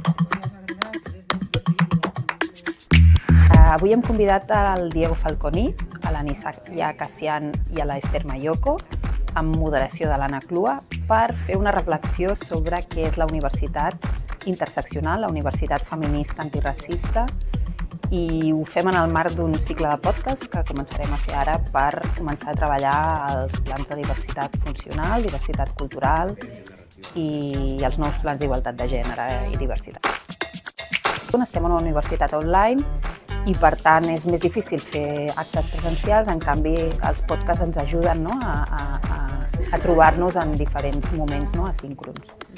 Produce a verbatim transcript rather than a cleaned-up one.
Avui hem convidat al Diego Falconi, a la Nisaya Cassian i a l'Esther Mayoko, amb moderació de l'Anna Clua, per fer una reflexió sobre què és la universitat interseccional, la universitat feminista antiracista, i ho fem en el marc d'un cicle de podcast que començarem a fer ara per començar a treballar els plans de diversitat funcional, diversitat cultural i els nous plans d'igualtat de gènere i diversitat. Estem en una universitat online i, per tant, és més difícil fer actes presencials. En canvi, els podcasts ens ajuden, no?, a, a, a trobar-nos en diferents moments, no?, asíncrons.